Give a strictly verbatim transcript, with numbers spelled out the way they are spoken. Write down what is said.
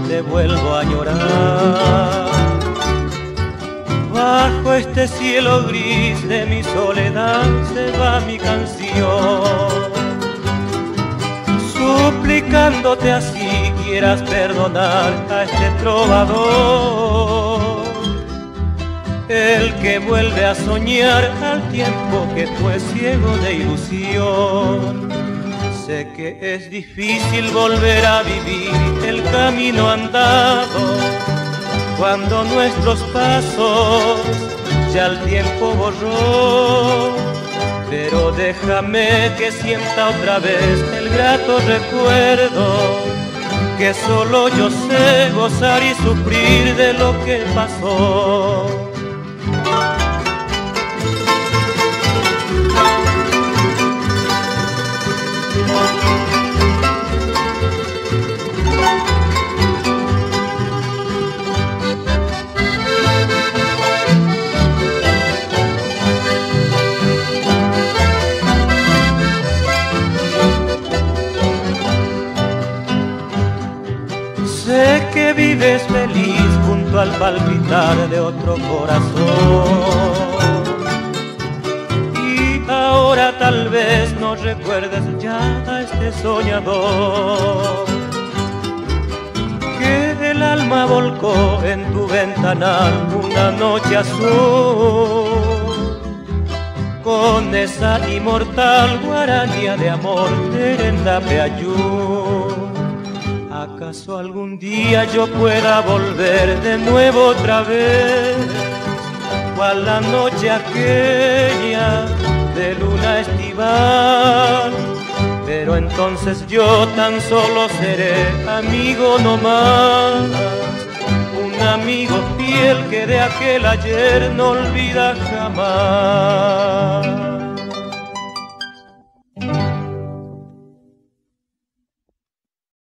te vuelvo a llorar. Bajo este cielo gris de mi soledad se va mi canción, suplicándote así quieras perdonar a este trovador, el que vuelve a soñar al tiempo que fue ciego de ilusión. Sé que es difícil volver a vivir el camino andado, cuando nuestros pasos ya el tiempo borró. Pero déjame que sienta otra vez el grato recuerdo, que solo yo sé gozar y sufrir de lo que pasó. Sé que vives feliz junto al palpitar de otro corazón, y ahora tal vez no recuerdes ya a este soñador que el alma volcó en tu ventanal una noche azul, con esa inmortal guaranía de amor Terenda Ayú. ¿Acaso algún día yo pueda volver de nuevo otra vez, cual la noche aquella de luna estival? Pero entonces yo tan solo seré amigo no más, un amigo fiel que de aquel ayer no olvida jamás.